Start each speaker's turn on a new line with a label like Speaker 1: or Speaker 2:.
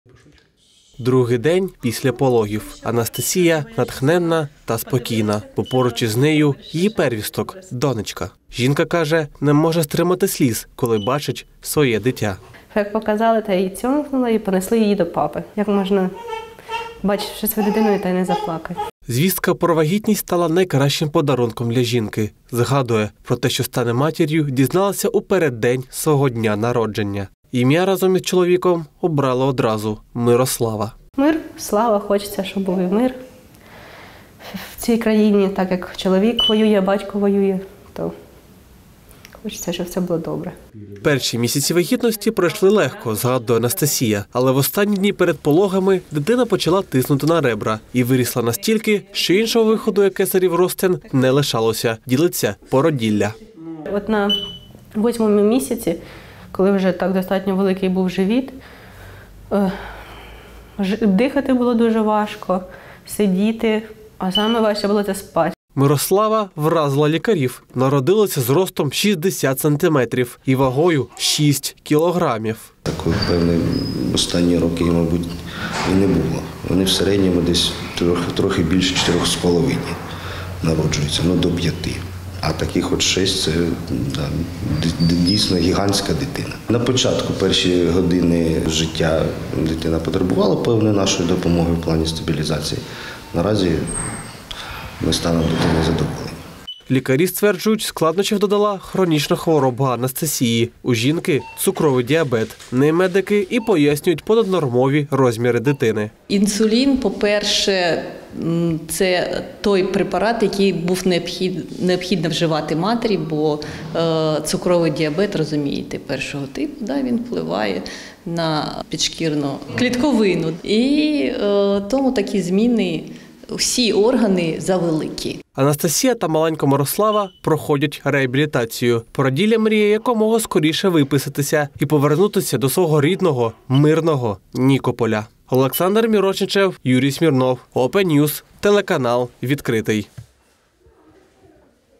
Speaker 1: Другий день після пологів. Анастасія натхненна та спокійна, бо поруч із нею її первісток – донечка. Жінка каже, не може стримати сліз, коли бачить своє дитя.
Speaker 2: Як показали, та її цьомкнула і понесли її до папи. Як можна, бачивши свою дитину, та й не заплакати.
Speaker 1: Звістка про вагітність стала найкращим подарунком для жінки. Згадує, про те, що стане матір'ю, дізналася у переддень свого дня народження. Ім'я разом із чоловіком обрала одразу – Мирослава.
Speaker 2: Мир, слава, хочеться, щоб був і мир в цій країні. Так як чоловік воює, батько воює, то хочеться, щоб все було добре.
Speaker 1: Перші місяці вагітності пройшли легко, згадує Анастасія. Але в останні дні перед пологами дитина почала тиснути на ребра і вирісла настільки, що іншого виходу, як кесарів розтин, не лишалося. Ділиться породілля.
Speaker 2: От на 8-му місяці, коли вже так достатньо великий був живіт, дихати було дуже важко, сидіти, а саме важче було це спати.
Speaker 1: Мирослава вразила лікарів. Народилася з ростом 60 сантиметрів і вагою 6 кілограмів.
Speaker 3: Такої, певної, останні роки, мабуть, і не було. Вони в середньому десь трохи більше 4,5 народжуються, до 5. А таких от 6 – це дійсно гігантська дитина. На початку, перші години життя дитина потребувала певної нашої допомоги в плані стабілізації. Наразі ми станемо дитини задоволені.
Speaker 1: Лікарі стверджують, складнощів додала хронічна хвороба Анастасії. У жінки – цукровий діабет. Медики і пояснюють понаднормові розміри дитини.
Speaker 4: Інсулін, по-перше, це той препарат, який був необхідно вживати матері, бо цукровий діабет, розумієте, першого типу, він впливає на підшкірну клітковину. І тому такі зміни, всі органи завеликі.
Speaker 1: Анастасія та маленька Мирослава проходять реабілітацію. Породілля мріє якомога скоріше виписатися і повернутися до свого рідного, мирного Нікополя. Олександр Мірошничев, Юрій Смірнов, Open News, телеканал «Відкритий».